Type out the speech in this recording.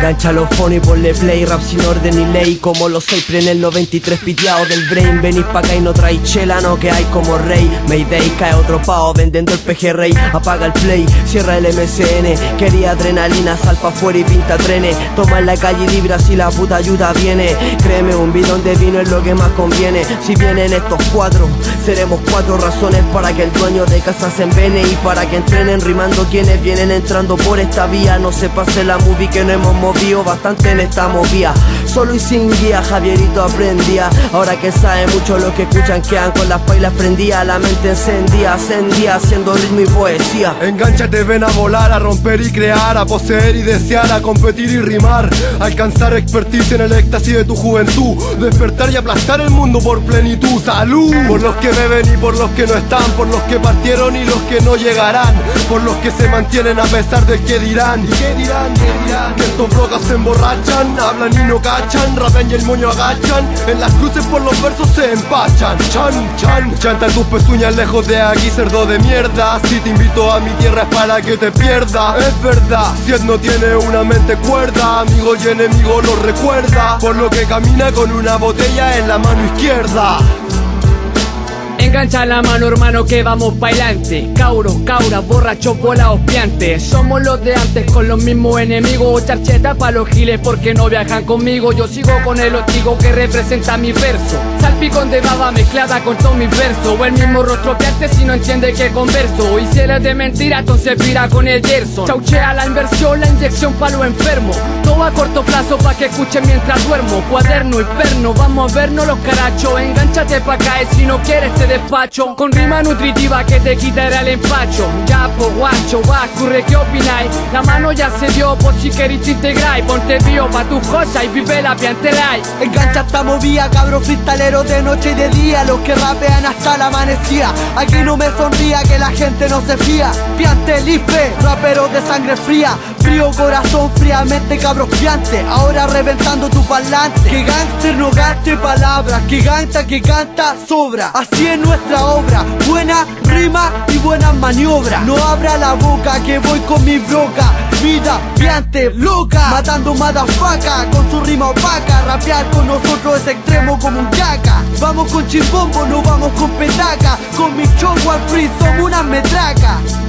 Engancha los phones y ponle play. Rap sin orden ni ley, como los Cypher en el 93 piteado del brain. Venís pa' acá y no traes chela, no que hay como rey. Mayday, cae otro pao vendiendo el pejerrey. Apaga el play, cierra el MCN. Quería adrenalina, sal pa' afuera y pinta trenes. Toma en la calle y libra si la puta ayuda viene. Créeme, un bidón de vino es lo que más conviene. Si vienen estos cuatro, seremos cuatro razones para que el dueño de casa se envene. Y para que entrenen rimando quienes vienen entrando por esta vía. No se pase la movie que no hemos movido bastante en esta movida. Solo y sin guía, Javierito aprendía. Ahora que sabe mucho los que escuchan quedan con las pailas prendidas. La mente encendía, ascendía, haciendo ritmo y poesía. Engánchate, ven a volar, a romper y crear, a poseer y desear, a competir y rimar, alcanzar expertise en el éxtasis de tu juventud, despertar y aplastar el mundo por plenitud. ¡Salud! Por los que beben y por los que no están, por los que partieron y los que no llegarán, por los que se mantienen a pesar del que dirán. ¿Y qué dirán? ¿Qué dirán? Que estos brocas se emborrachan, hablan y no cachan, rapean y el moño agachan, en las cruces por los versos se empachan. Chan, chan, chanta tus pezuñas lejos de aquí, cerdo de mierda. Si te invito a mi tierra es para que te pierda. Es verdad, si él no tiene una mente cuerda, amigo y enemigo lo recuerda, por lo que camina con una botella en la mano izquierda. Engancha la mano, hermano, que vamos bailante. Cauros, cauras, borrachos, volados, piantes. Somos los de antes con los mismos enemigos. Charcheta pa' los giles porque no viajan conmigo. Yo sigo con el hostigo que representa mi verso. Salpicón de baba mezclada con todos mis versos. O el mismo rostro piante si no entiende que converso. Y si él es de mentira, entonces pira con el Gerson. Chauchea la inversión, la inyección pa' los enfermos. Todo a corto plazo pa' que escuchen mientras duermo. Cuaderno y perno, vamos a vernos los carachos. Engánchate pa' caer si no quieres te despacho, con rima nutritiva que te quitará el empacho. Ya po guacho, ocurre, ¿qué opináis? La mano ya se dio por si queréis te integráis. Ponte pío pa' tus cosas y vive la piantelay. Engancha esta movida, cabros cristaleros de noche y de día, los que rapean hasta la amanecía. Aquí no me sonría que la gente no se fía. Piantelife, raperos de sangre fría, frío corazón, fríamente cabros piantes. Ahora reventando tu parlante. Que gangster no gaste palabras, que canta sobra. Así es nuestra obra, buena rima y buenas maniobras. No abra la boca que voy con mi broca. Vida piante loca, matando madafaca con su rima opaca. Rapear con nosotros es extremo como un yaca. Vamos con chimbombo, no vamos con petaca. Con mi show one free somos una metraca.